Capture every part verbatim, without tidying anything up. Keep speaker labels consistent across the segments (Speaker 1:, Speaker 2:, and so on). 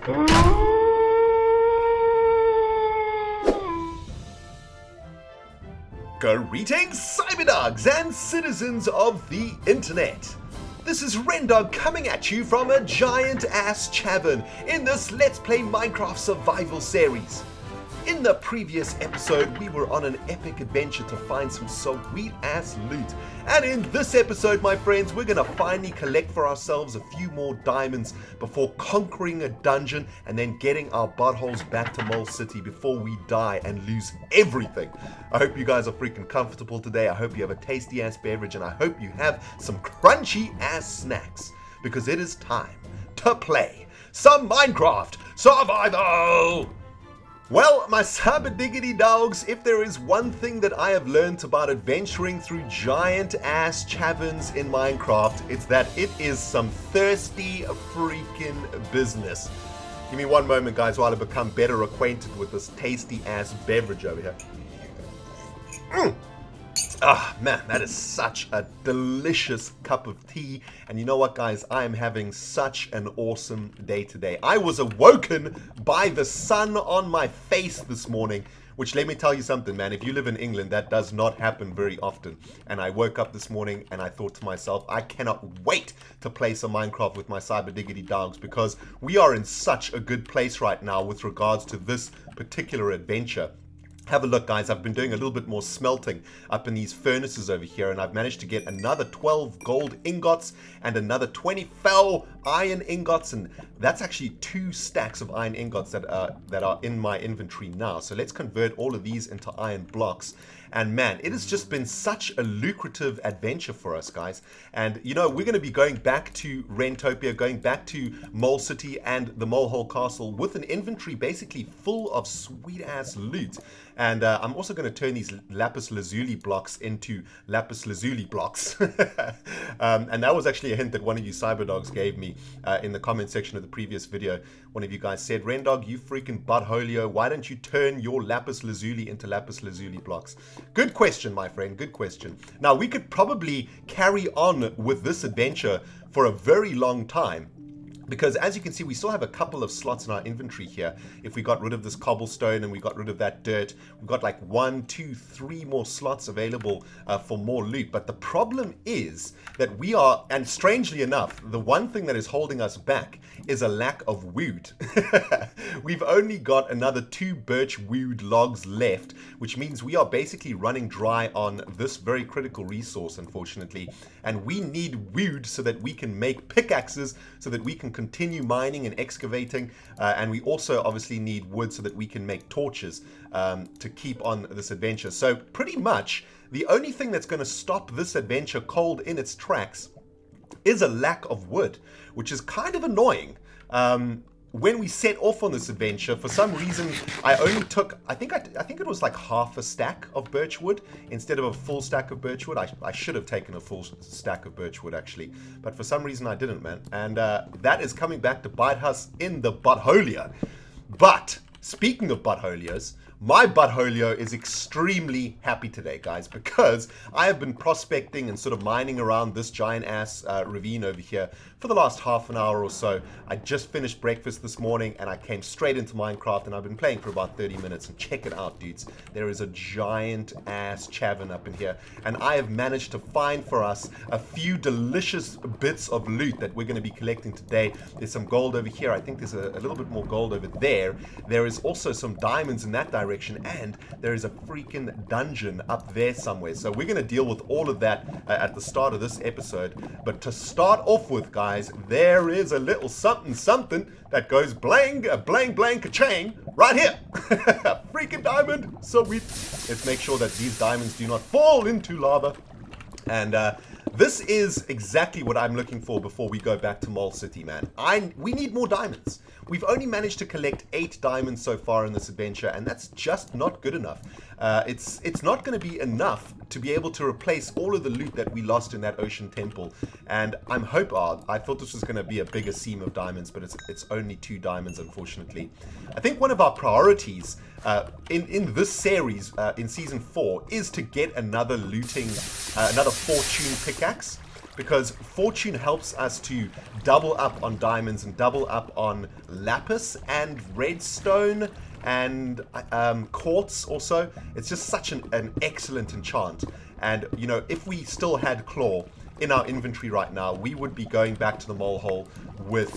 Speaker 1: Greetings, cyberdogs and citizens of the internet. This is Rendog coming at you from a giant-ass cavern in this Let's Play Minecraft Survival series. In the previous episode, we were on an epic adventure to find some sweet-ass loot. And in this episode, my friends, we're gonna finally collect for ourselves a few more diamonds before conquering a dungeon and then getting our buttholes back to Mole City before we die and lose everything. I hope you guys are freaking comfortable today. I hope you have a tasty-ass beverage, and I hope you have some crunchy-ass snacks, because it is time to play some Minecraft Survival! Well, my cyber diggity dogs, if there is one thing that I have learned about adventuring through giant-ass caverns in Minecraft, it's that it is some thirsty freaking business. Give me one moment, guys, while I become better acquainted with this tasty-ass beverage over here. Mm. Ah, man, that is such a delicious cup of tea. And you know what, guys? I am having such an awesome day today. I was awoken by the sun on my face this morning, which, let me tell you something, man. If you live in England, that does not happen very often. And I woke up this morning and I thought to myself, I cannot wait to play some Minecraft with my cyber diggity dogs, because we are in such a good place right now with regards to this particular adventure. Have a look, guys. I've been doing a little bit more smelting up in these furnaces over here, and I've managed to get another twelve gold ingots and another twenty fell iron ingots, and that's actually two stacks of iron ingots that are, that are in my inventory now. So let's convert all of these into iron blocks. And man, it has just been such a lucrative adventure for us, guys. And you know, we're going to be going back to Rentopia, going back to Mole City and the Molehole Castle with an inventory basically full of sweet-ass loot. And uh, I'm also going to turn these lapis lazuli blocks into lapis lazuli blocks. um, and that was actually a hint that one of you cyberdogs gave me uh, in the comment section of the previous video. One of you guys said, Rendog, you freaking buttholio, why don't you turn your lapis lazuli into lapis lazuli blocks? Good question, my friend, good question. Now, we could probably carry on with this adventure for a very long time, because as you can see, we still have a couple of slots in our inventory here. If we got rid of this cobblestone and we got rid of that dirt, we've got like one, two, three more slots available uh, for more loot. But the problem is that we are, and strangely enough, the one thing that is holding us back is a lack of wood. We've only got another two birch wood logs left, which means we are basically running dry on this very critical resource, unfortunately. And we need wood so that we can make pickaxes, so that we can continue mining and excavating, uh, and we also obviously need wood so that we can make torches um, to keep on this adventure. So pretty much the only thing that's going to stop this adventure cold in its tracks is a lack of wood, which is kind of annoying. Um, when we set off on this adventure, for some reason, I only took, I think I, I think it was like half a stack of birch wood instead of a full stack of birch wood. I, I should have taken a full stack of birch wood, actually. But for some reason, I didn't, man. And uh, that is coming back to bite us in the buttholia. But, speaking of buttholias, my buttholio is extremely happy today, guys, because I have been prospecting and sort of mining around this giant-ass uh, ravine over here for the last half an hour or so. I just finished breakfast this morning, and I came straight into Minecraft, and I've been playing for about thirty minutes, and check it out, dudes. There is a giant-ass cavern up in here, and I have managed to find for us a few delicious bits of loot that we're going to be collecting today. There's some gold over here. I think there's a, a little bit more gold over there. There is also some diamonds in that direction. And there is a freaking dungeon up there somewhere. So we're going to deal with all of that uh, at the start of this episode. But to start off with, guys, there is a little something something that goes blang, uh, blang, blang, ka-chang right here. Freaking diamond. So we let's make sure that these diamonds do not fall into lava. And uh, this is exactly what I'm looking for before we go back to Mole City, man. I we need more diamonds. We've only managed to collect eight diamonds so far in this adventure, and that's just not good enough. Uh, it's it's not going to be enough to be able to replace all of the loot that we lost in that ocean temple. And I'm hope oh, I thought this was going to be a bigger seam of diamonds, but it's it's only two diamonds, unfortunately. I think one of our priorities uh, in in this series uh, in season four is to get another looting, uh, another fortune pickaxe. because fortune helps us to double up on diamonds and double up on lapis and redstone and um, quartz also. It's just such an, an excellent enchant. And, you know, if we still had claw in our inventory right now, we would be going back to the mole hole with,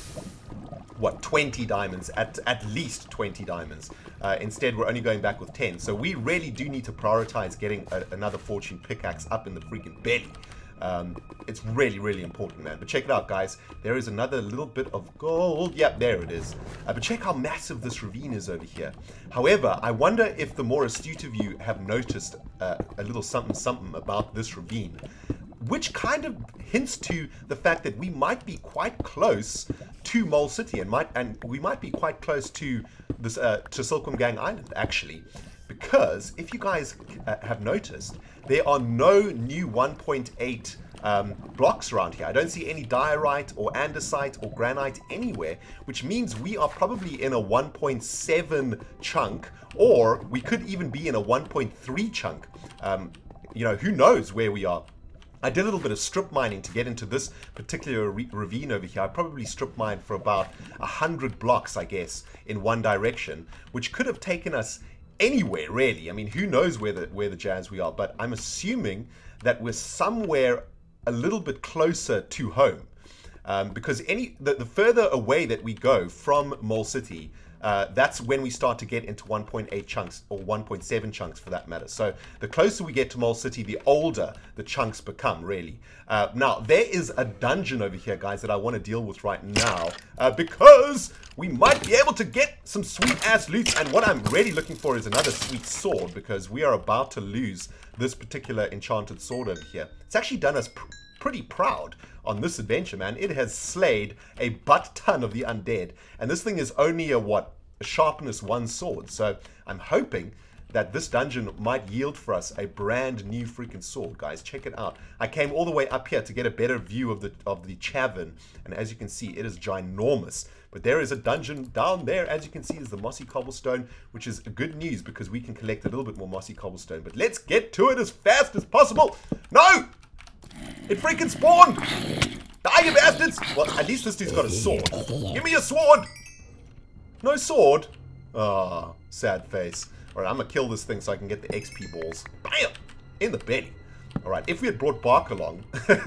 Speaker 1: what, twenty diamonds, at, at least twenty diamonds. Uh, instead, we're only going back with ten. So we really do need to prioritize getting a, another fortune pickaxe up in the freaking belly. Um, it's really, really important, man. But check it out, guys. There is another little bit of gold. Yep, there it is. Uh, but check how massive this ravine is over here. However, I wonder if the more astute of you have noticed uh, a little something something about this ravine, which kind of hints to the fact that we might be quite close to Mole City, and might and we might be quite close to this uh, to Silkworm Gang Island, actually. Because if you guys uh, have noticed, there are no new one point eight um, blocks around here. I don't see any diorite or andesite or granite anywhere, which means we are probably in a one point seven chunk, or we could even be in a one point three chunk. Um, you know, who knows where we are. I did a little bit of strip mining to get into this particular ravine over here. I probably strip mined for about a hundred blocks, I guess, in one direction, which could have taken us anywhere, really. I mean, who knows where the where the jazz we are, but I'm assuming that we're somewhere a little bit closer to home, um, because any the, the further away that we go from Mole City, uh, that's when we start to get into one point eight chunks, or one point seven chunks for that matter. So the closer we get to Mole City, the older the chunks become, really. Uh, now, there is a dungeon over here, guys, that I want to deal with right now, uh, because we might be able to get some sweet-ass loot, and what I'm really looking for is another sweet sword, because we are about to lose this particular enchanted sword over here. It's actually done us pr pretty proud on this adventure, man. It has slayed a butt ton of the undead, and this thing is only a, what, a sharpness one sword, so I'm hoping that this dungeon might yield for us a brand new freaking sword, guys. Check it out. I came all the way up here to get a better view of the of the cavern, and as you can see, it is ginormous. But there is a dungeon down there, as you can see, is the mossy cobblestone, which is good news because we can collect a little bit more mossy cobblestone. But let's get to it as fast as possible. No! It freaking spawned! Die, you bastards! Well, at least this dude's got a sword. Give me a sword! No sword? Ah, oh, sad face. Alright, I'm gonna kill this thing so I can get the X P balls. Bam! In the belly. Alright, if we had brought Bark along,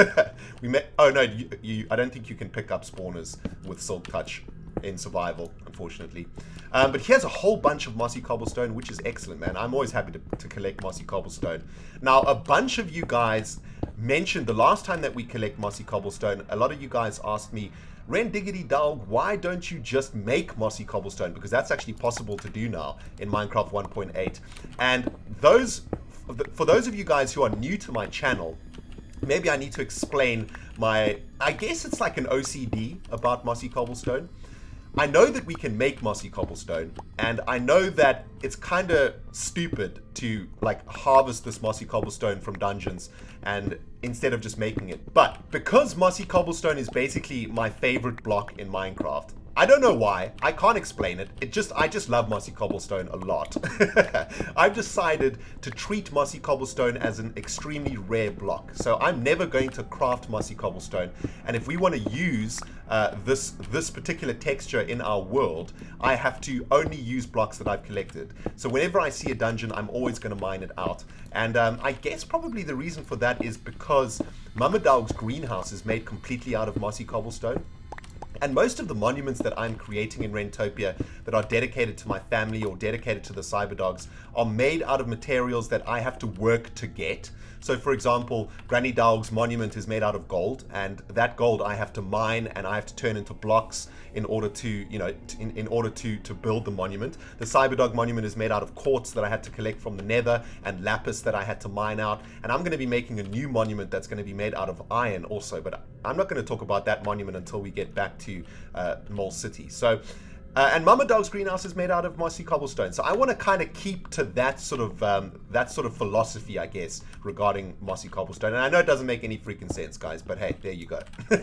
Speaker 1: we met. Oh no, you, you, I don't think you can pick up spawners with Silk Touch in survival, unfortunately. Um, but here's a whole bunch of mossy cobblestone, which is excellent, man. I'm always happy to, to collect mossy cobblestone. Now, a bunch of you guys mentioned the last time that we collect mossy cobblestone, a lot of you guys asked me, Ren Diggity Dog, why don't you just make mossy cobblestone? Because that's actually possible to do now in Minecraft one point eight. And those, for those of you guys who are new to my channel, maybe I need to explain my, I guess it's like an O C D about mossy cobblestone. I know that we can make mossy cobblestone, and I know that it's kind of stupid to like harvest this mossy cobblestone from dungeons and instead of just making it. But because mossy cobblestone is basically my favorite block in Minecraft, I don't know why, I can't explain it, it just I just love mossy cobblestone a lot. I've decided to treat mossy cobblestone as an extremely rare block, so I'm never going to craft mossy cobblestone, and if we want to use uh, this this particular texture in our world, I have to only use blocks that I've collected. So whenever I see a dungeon, I'm always going to mine it out, and um, I guess probably the reason for that is because Mama Dog's greenhouse is made completely out of mossy cobblestone. And most of the monuments that I'm creating in Rentopia that are dedicated to my family or dedicated to the Cyberdogs are made out of materials that I have to work to get. So for example, Granny Dog's monument is made out of gold, and that gold I have to mine and I have to turn into blocks in order to, you know, in, in order to, to build the monument. The Cyberdog monument is made out of quartz that I had to collect from the nether and lapis that I had to mine out. And I'm going to be making a new monument that's going to be made out of iron also, but I'm not going to talk about that monument until we get back to uh, Mole City. So, uh, and Mama Dog's greenhouse is made out of mossy cobblestone. So I want to kind of keep to that sort of um, that sort of philosophy, I guess, regarding mossy cobblestone. And I know it doesn't make any freaking sense, guys, but hey, there you go.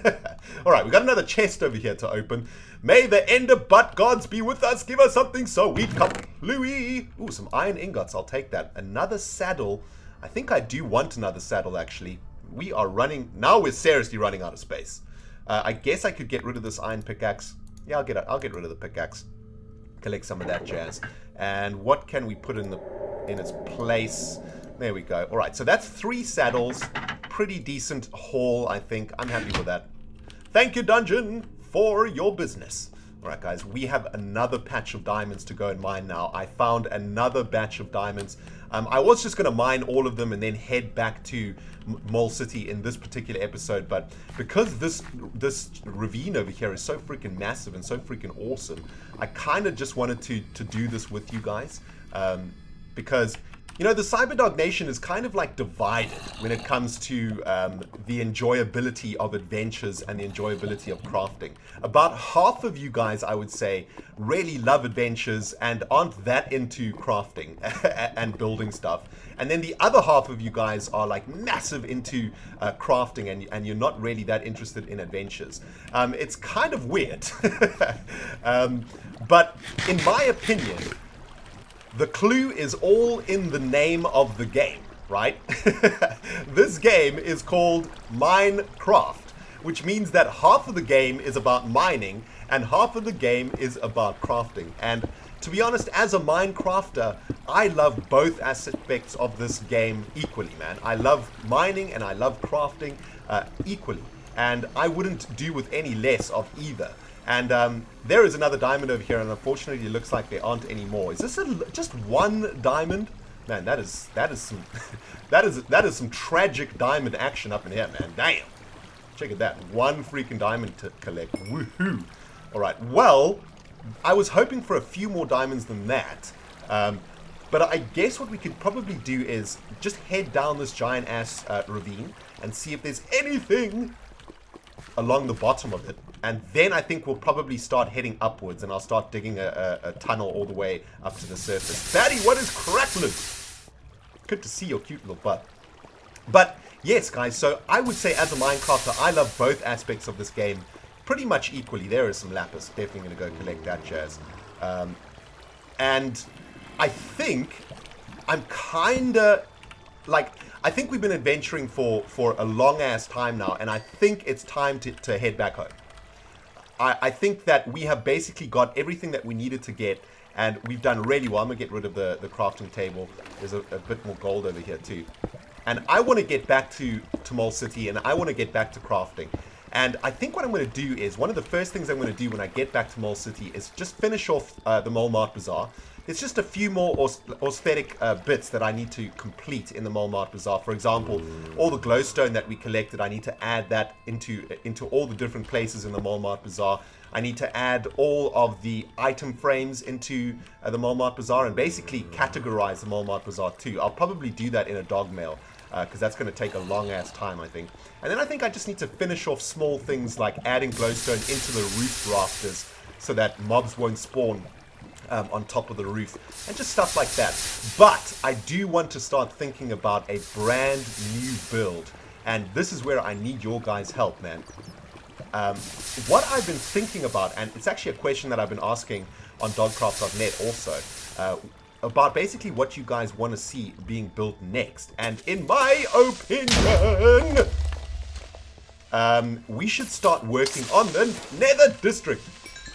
Speaker 1: All right, we got another chest over here to open. May the Ender Butt Gods be with us. Give us something sweet, come Louis. Ooh, some iron ingots. I'll take that. Another saddle. I think I do want another saddle, actually. we are running, now we're seriously running out of space. Uh, I guess I could get rid of this iron pickaxe. Yeah, I'll get I'll get rid of the pickaxe. Collect some of that jazz. And what can we put in the in its place? There we go. All right, so that's three saddles. Pretty decent haul, I think. I'm happy with that. Thank you, dungeon, for your business. All right, guys, we have another patch of diamonds to go and mine now. I found another batch of diamonds. Um, I was just going to mine all of them and then head back to Mole City in this particular episode, but because this this ravine over here is so freaking massive and so freaking awesome, I kind of just wanted to to do this with you guys, um, because you know the Cyberdog Nation is kind of like divided when it comes to um, the enjoyability of adventures and the enjoyability of crafting. About half of you guys, I would say, really love adventures and aren't that into crafting and building stuff. And then the other half of you guys are like massive into uh, crafting and, and you're not really that interested in adventures. Um, it's kind of weird. um, but in my opinion, the clue is all in the name of the game, right? This game is called Minecraft, which means that half of the game is about mining and half of the game is about crafting. And to be honest, as a Minecrafter, I love both aspects of this game equally, man. I love mining and I love crafting uh, equally. And I wouldn't do with any less of either. And um, there is another diamond over here, and unfortunately it looks like there aren't any more. Is this a, just one diamond? Man, that is that is some that is that is some tragic diamond action up in here, man. Damn. Check at that. One freaking diamond to collect. Woohoo. Alright, well, I was hoping for a few more diamonds than that. Um, but I guess what we could probably do is just head down this giant ass uh, ravine and see if there's anything along the bottom of it. And then I think we'll probably start heading upwards, and I'll start digging a, a, a tunnel all the way up to the surface. Batty, what is crackling? Good to see your cute little butt. But yes, guys, so I would say as a Minecrafter, I love both aspects of this game pretty much equally. There is some lapis. Definitely going to go collect that jazz. Um, and I think I'm kind of like... I think we've been adventuring for, for a long-ass time now, and I think it's time to, to head back home. I, I think that we have basically got everything that we needed to get, and we've done really well. I'm going to get rid of the, the crafting table. There's a, a bit more gold over here too. And I want to get back to, to Mole City, and I want to get back to crafting. And I think what I'm going to do is, one of the first things I'm going to do when I get back to Mole City is just finish off uh, the Mole Mart Bazaar. It's just a few more aesthetic uh, bits that I need to complete in the Mole Mart Bazaar. For example, all the glowstone that we collected, I need to add that into, into all the different places in the Mole Mart Bazaar. I need to add all of the item frames into uh, the Mole Mart Bazaar and basically categorize the Mole Mart Bazaar too. I'll probably do that in a dog mail, because uh, that's going to take a long-ass time, I think. And then I think I just need to finish off small things like adding glowstone into the roof rafters so that mobs won't spawn um, on top of the roof, and just stuff like that. But I do want to start thinking about a brand new build, and this is where I need your guys' help, man. Um, what I've been thinking about, and it's actually a question that I've been asking on dogcraft dot net also, uh, about basically what you guys want to see being built next. And in my opinion, um, we should start working on the Nether District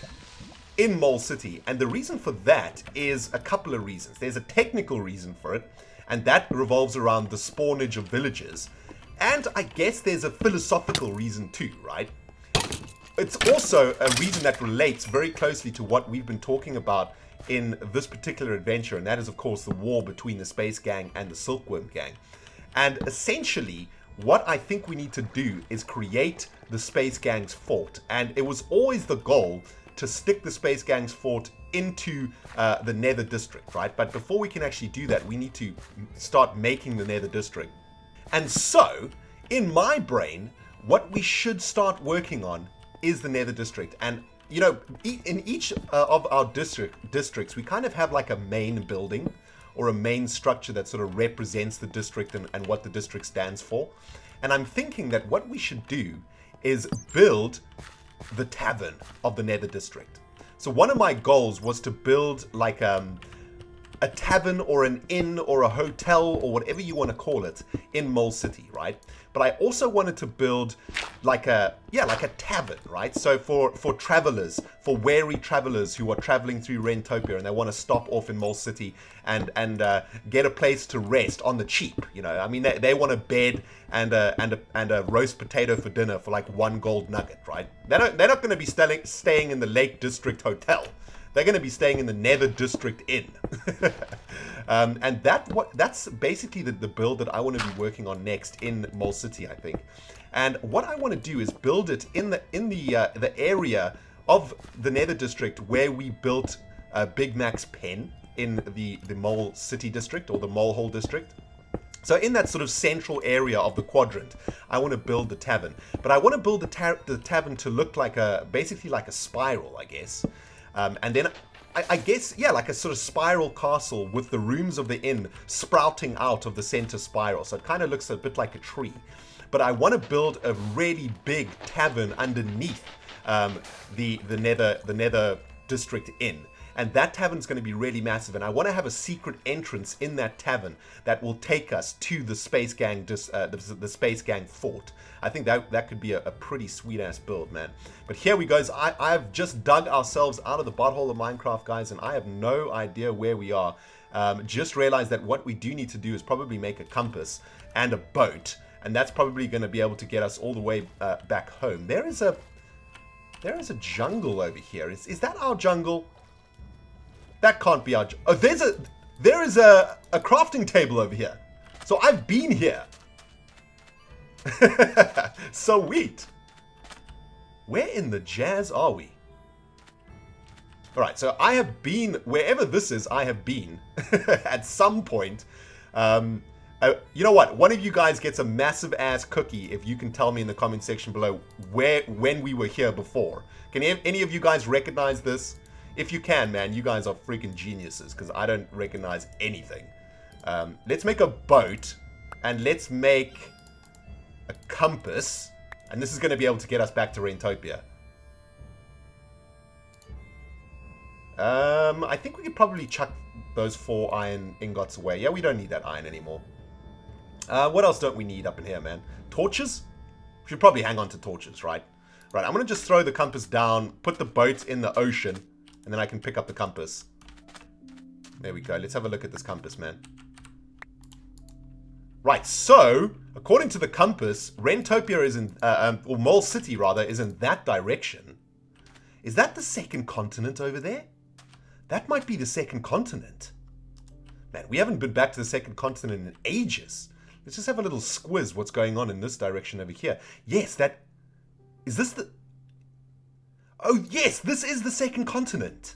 Speaker 1: in Mole City. And the reason for that is a couple of reasons. There's a technical reason for it, and that revolves around the spawnage of villagers. And I guess there's a philosophical reason too, right? It's also a reason that relates very closely to what we've been talking about in this particular adventure, and that is, of course, the war between the Space Gang and the Silkworm Gang. And essentially, what I think we need to do is create the Space Gang's fort. And it was always the goal to stick the Space Gang's fort into uh, the Nether District, right? But before we can actually do that, we need to start making the Nether District. And so, in my brain, what we should start working on is the Nether District. And you know, in each uh, of our district districts, we kind of have like a main building or a main structure that sort of represents the district and, and what the district stands for. And I'm thinking that what we should do is build the tavern of the Nether District. So one of my goals was to build like um a tavern or an inn or a hotel or whatever you want to call it in Mole City, right? But I also wanted to build like a, yeah, like a tavern, right? So for, for travelers, for weary travelers who are traveling through Rentopia and they want to stop off in Mole City and, and uh, get a place to rest on the cheap, you know? I mean, they, they want a bed and a, and, a, and a roast potato for dinner for like one gold nugget, right? They're not, they're not going to be staying, staying in the Lake District Hotel. They're going to be staying in the Nether District Inn. um, and that what that's basically the, the build that I want to be working on next in Mole City, I think. And what I want to do is build it in the in the uh, the area of the Nether District where we built uh, Big Mac's pen in the, the Mole City District or the Mole Hole District. So in that sort of central area of the quadrant, I want to build the tavern. But I want to build the, ta the tavern to look like a, basically like a spiral, I guess. Um, and then, I, I guess, yeah, like a sort of spiral castle with the rooms of the inn sprouting out of the center spiral. So it kind of looks a bit like a tree. But I want to build a really big tavern underneath um, the, the, nether, the Nether District Inn. And that tavern's going to be really massive. And I want to have a secret entrance in that tavern that will take us to the Space Gang, dis, uh, the, the Space Gang fort. I think that that could be a, a pretty sweet-ass build, man. But here we go. I, I've just dug ourselves out of the butthole of Minecraft, guys, and I have no idea where we are. Um, just realized that what we do need to do is probably make a compass and a boat. And that's probably going to be able to get us all the way uh, back home. There is a there is a jungle over here. Is, is that our jungle? That can't be our... Oh, there's a... There is a, a crafting table over here. So I've been here. Sweet. Where in the jazz are we? Alright, so I have been... Wherever this is, I have been. At some point. Um, uh, you know what? One of you guys gets a massive ass cookie if you can tell me in the comment section below where when we were here before. Can any of you guys recognize this? If you can, man, you guys are freaking geniuses, because I don't recognize anything. Um, let's make a boat, and let's make a compass, and this is going to be able to get us back to Rentopia. Um, I think we could probably chuck those four iron ingots away. Yeah, we don't need that iron anymore. Uh, what else don't we need up in here, man? Torches? We should probably hang on to torches, right? Right, I'm going to just throw the compass down, put the boat in the ocean, and then I can pick up the compass. There we go. Let's have a look at this compass, man. Right, so, according to the compass, Rentopia is in, uh, um, or Mole City, rather, is in that direction. Is that the second continent over there? That might be the second continent. Man, we haven't been back to the second continent in ages. Let's just have a little squiz what's going on in this direction over here. Yes, that... Is this the... Oh, yes, this is the second continent.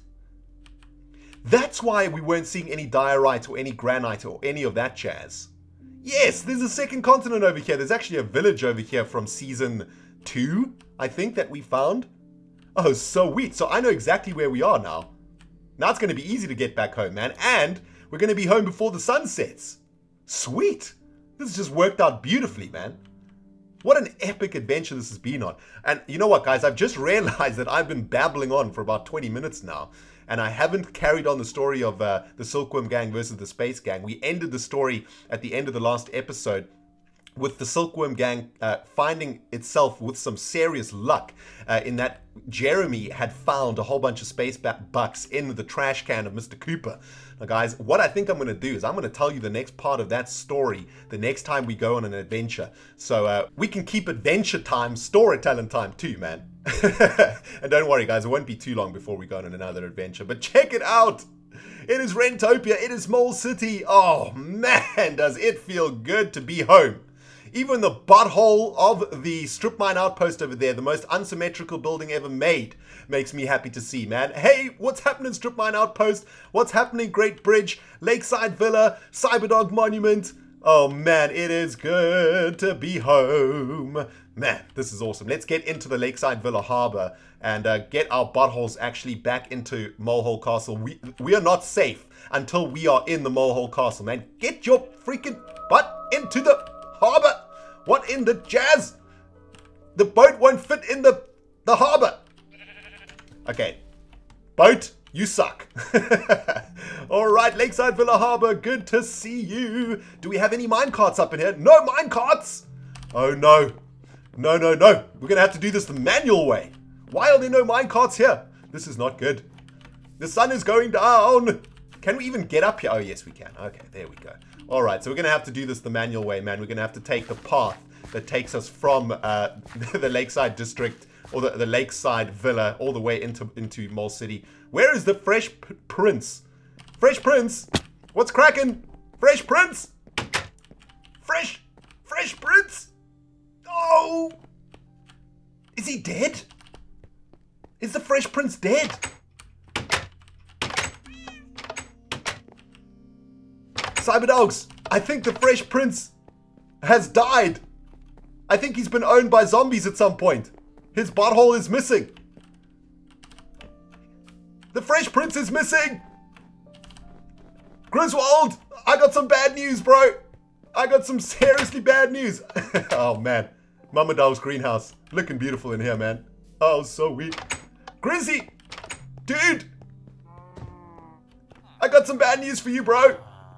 Speaker 1: That's why we weren't seeing any diorite or any granite or any of that jazz. Yes, there's a second continent over here. There's actually a village over here from season two, I think, that we found. Oh, sweet. So I know exactly where we are now. Now it's going to be easy to get back home, man. And we're going to be home before the sun sets. Sweet. This has just worked out beautifully, man. What an epic adventure this has been on. And you know what, guys? I've just realized that I've been babbling on for about twenty minutes now. And I haven't carried on the story of uh, the Silkworm Gang versus the Space Gang. We ended the story at the end of the last episode with the Silkworm Gang uh, finding itself with some serious luck uh, in that Jeremy had found a whole bunch of space bucks in the trash can of Mister Cooper. Now guys, what I think I'm going to do is I'm going to tell you the next part of that story the next time we go on an adventure. So uh, we can keep adventure time storytelling time too, man. And don't worry guys, it won't be too long before we go on another adventure. But check it out! It is Rentopia, it is Mole City. Oh man, does it feel good to be home. Even the butthole of the strip mine outpost over there, the most unsymmetrical building ever made, makes me happy to see, man. Hey, what's happening, strip mine outpost? What's happening, Great Bridge, Lakeside Villa, Cyberdog Monument? Oh man, it is good to be home. Man, this is awesome. Let's get into the Lakeside Villa Harbor and uh, get our buttholes actually back into Molehole Castle. We, we are not safe until we are in the Molehole Castle, man. Get your freaking butt into the harbor. What in the jazz? The boat won't fit in the, the harbor. Okay. Boat, you suck. All right, Lakeside Lakeside Villa Harbor, good to see you. Do we have any minecarts up in here? No minecarts! Oh no. No, no, no. We're going to have to do this the manual way. Why are there no minecarts here? This is not good. The sun is going down. Can we even get up here? Oh, yes, we can. Okay, there we go. All right, so we're going to have to do this the manual way, man. We're going to have to take the path that takes us from uh, the Lakeside District or the, the Lakeside Villa all the way into, into Mole City. Where is the Fresh P Prince? Fresh Prince? What's cracking? Fresh Prince? Fresh, Fresh Prince? Oh! Is he dead? Is the Fresh Prince dead? Cyberdogs, I think the Fresh Prince has died. I think he's been owned by zombies at some point. His butthole is missing. The Fresh Prince is missing. Griswold, I got some bad news, bro. I got some seriously bad news. Oh, man. Mama Dog's greenhouse. Looking beautiful in here, man. Oh, so weak. Grizzy, dude. I got some bad news for you, bro.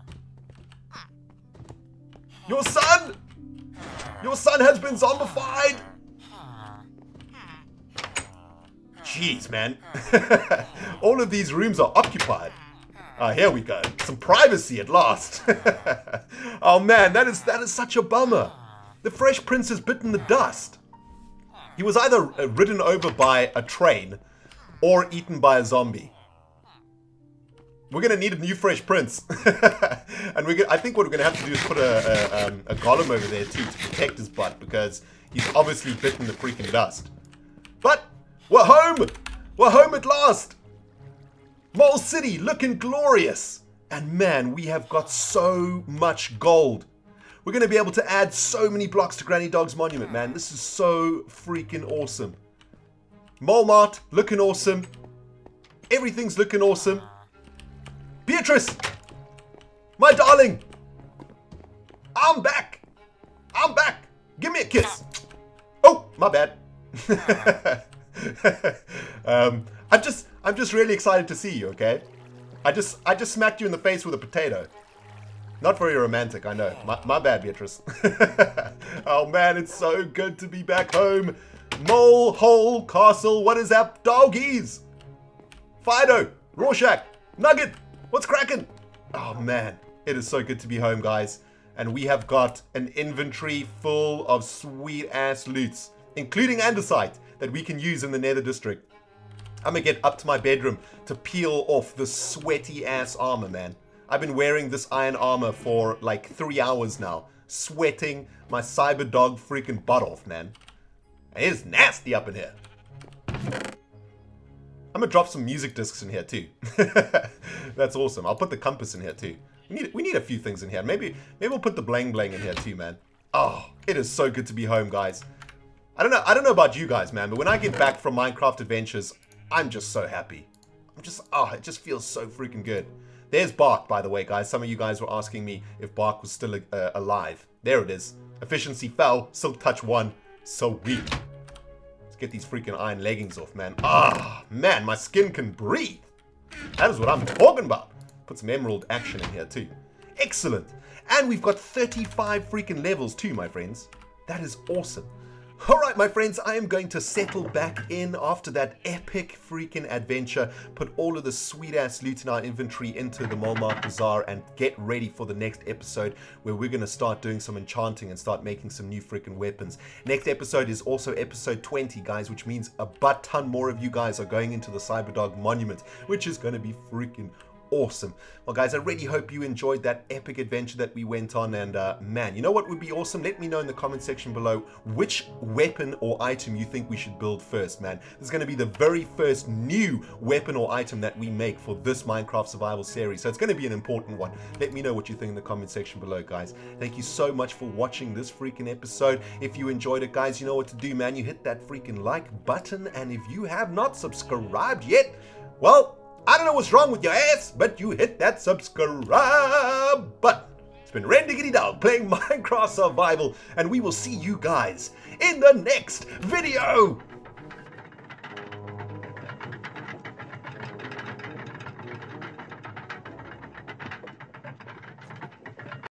Speaker 1: Your son. Your son has been zombified. Jeez, man. All of these rooms are occupied. Ah, here we go. Some privacy at last. Oh man, that is that is such a bummer. The Fresh Prince has bitten the dust. He was either ridden over by a train or eaten by a zombie. We're gonna need a new Fresh Prince. And we're gonna, I think what we're gonna have to do is put a, a, um, a golem over there too to protect his butt, because he's obviously bitten the freaking dust. But we're home! We're home at last! Mole City looking glorious! And man, we have got so much gold. We're going to be able to add so many blocks to Granny Dog's monument, man. This is so freaking awesome. Mole Mart looking awesome. Everything's looking awesome. Beatrice! My darling! I'm back! I'm back! Give me a kiss! Oh, my bad. um, I'm just, I'm just really excited to see you. Okay, I just, I just smacked you in the face with a potato. Not very romantic, I know. My, my bad, Beatrice. Oh man, it's so good to be back home. Mole Hole Castle. What is up, doggies? Fido, Rorschach, Nugget. What's cracking? Oh man, it is so good to be home, guys. And we have got an inventory full of sweet ass loots, including andesite, that we can use in the Nether District. I'm gonna get up to my bedroom to peel off the sweaty ass armor, man. I've been wearing this iron armor for like three hours now, sweating my cyber dog freaking butt off, man. It is nasty up in here. I'm gonna drop some music discs in here too. That's awesome. I'll put the compass in here too. We need, we need a few things in here. Maybe, maybe we'll put the bling bling in here too, man. Oh, it is so good to be home, guys. I don't know. I don't know about you guys, man, but when I get back from Minecraft Adventures, I'm just so happy. I'm just, oh, it just feels so freaking good. There's Bark, by the way, guys. Some of you guys were asking me if Bark was still uh, alive. There it is. Efficiency fell. Silk touch one. So weak. Let's get these freaking iron leggings off, man. Ah, man, my skin can breathe. That is what I'm talking about. Put some emerald action in here too. Excellent. And we've got thirty-five freaking levels too, my friends. That is awesome. Alright, my friends, I am going to settle back in after that epic freaking adventure, put all of the sweet-ass loot in our inventory into the Mole Mart Bazaar, and get ready for the next episode where we're going to start doing some enchanting and start making some new freaking weapons. Next episode is also episode twenty, guys, which means a butt ton more of you guys are going into the Cyberdog Monument, which is going to be freaking awesome. Well, guys, I really hope you enjoyed that epic adventure that we went on, and uh, man, you know what would be awesome? Let me know in the comment section below which weapon or item you think we should build first, man. This is going to be the very first new weapon or item that we make for this Minecraft Survival series, so it's going to be an important one. Let me know what you think in the comment section below, guys. Thank you so much for watching this freaking episode. If you enjoyed it, guys, you know what to do, man. You hit that freaking like button, and if you have not subscribed yet, well, I don't know what's wrong with your ass, but you hit that subscribe button. It's been Randiggity Dog playing Minecraft Survival, and we will see you guys in the next video.